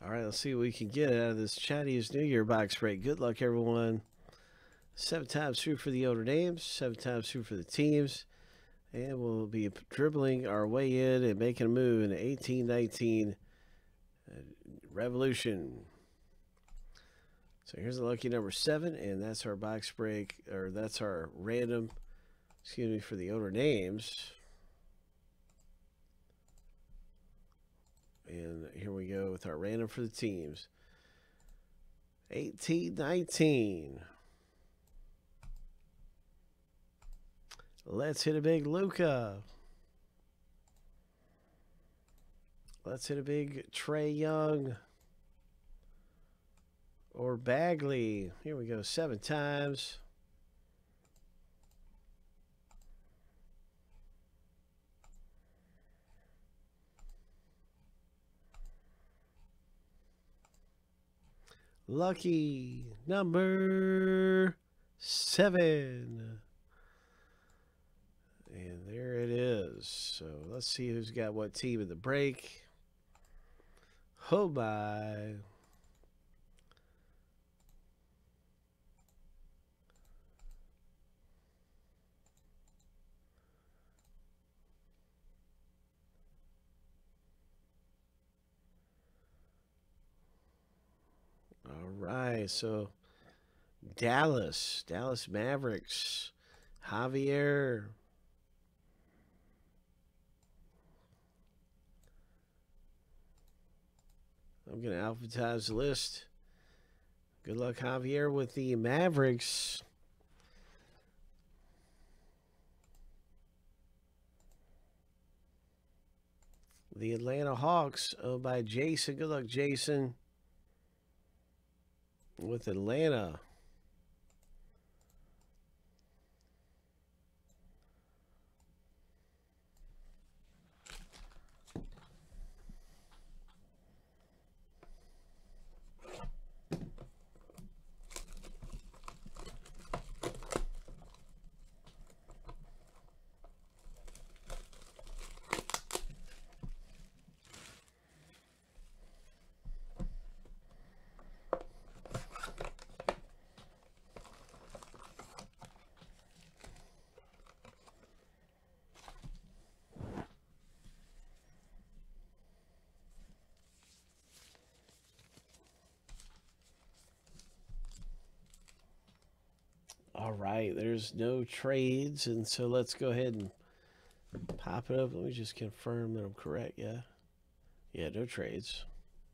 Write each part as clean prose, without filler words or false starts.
All right, let's see what we can get out of this Chinese New Year box break. Good luck, everyone. 7 times through for the older names, 7 times through for the teams. And we'll be dribbling our way in and making a move in the 1819 Revolution. So here's the lucky number 7, and that's our box break, or that's our random, excuse me, for the older names. And here we go with our random for the teams. 1819. Let's hit a big Luca. Let's hit a big Trey Young. Or Bagley. Here we go, 7 times. Lucky number 7. And there it is. So let's see who's got what team in the break. Oh my. All right, so Dallas Mavericks, Javier. I'm going to alphabetize the list. Good luck, Javier, with the Mavericks. The Atlanta Hawks, owned by Jason. Good luck, Jason, with Atlanta. All right, there's no trades, and so let's go ahead and pop it up. Let me just confirm that I'm correct. Yeah, no trades.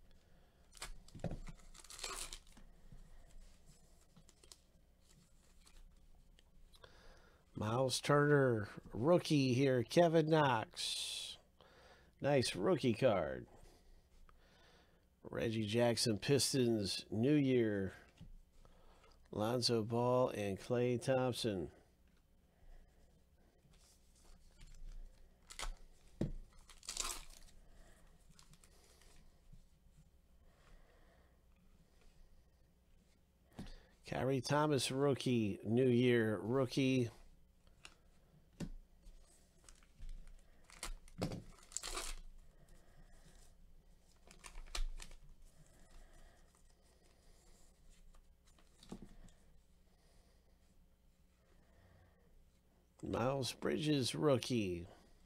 Miles Turner, rookie here. Kevin Knox, nice rookie card. Reggie Jackson, Pistons, New Year. Lonzo Ball and Klay Thompson. Kyrie Thomas, rookie. New Year, rookie. Miles Bridges, rookie.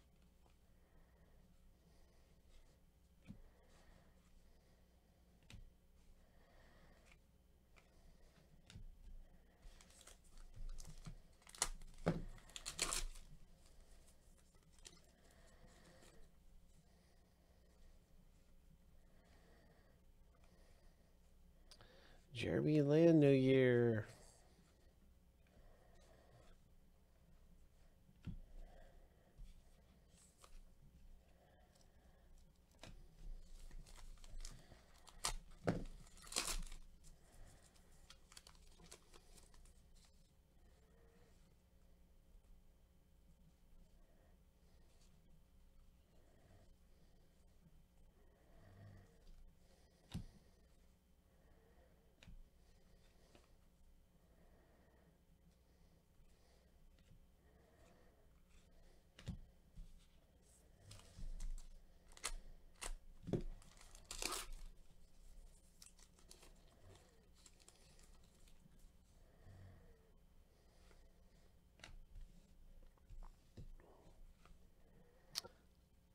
Jeremy Lin, New Year.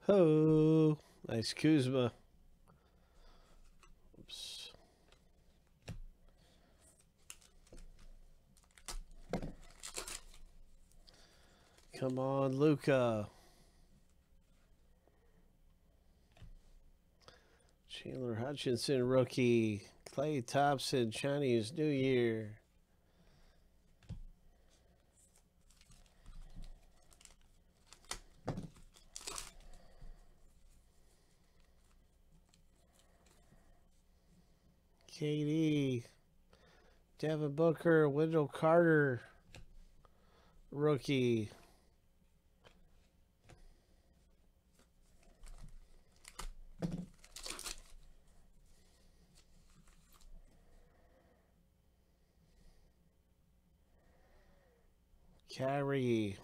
Ho! Nice Kuzma. Oops. Come on, Luka. Chandler Hutchinson, rookie. Klay Thompson, Chinese New Year. KD. Devin Booker, Wendell Carter, rookie. Kyrie.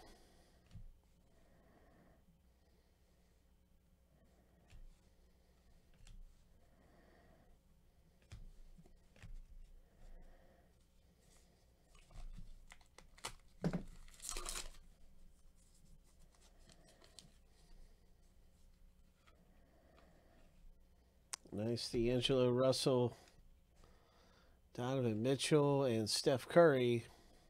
Nice D'Angelo Russell, Donovan Mitchell, and Steph Curry.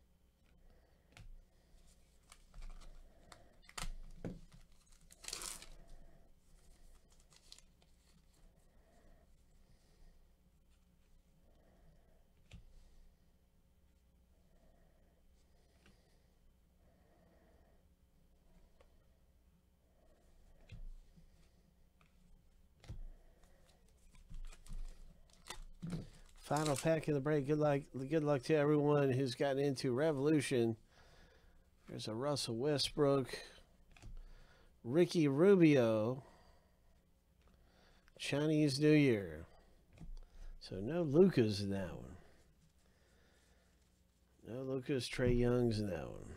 Final pack of the break. Good luck to everyone who's gotten into Revolution. There's a Russell Westbrook, Ricky Rubio, Chinese New Year. So no Lucas in that one. No Lucas, Trae Young's in that one.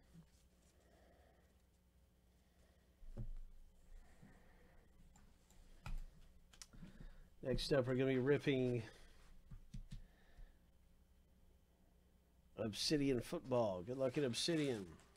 Next up, we're going to be ripping Obsidian Football. Good luck at Obsidian.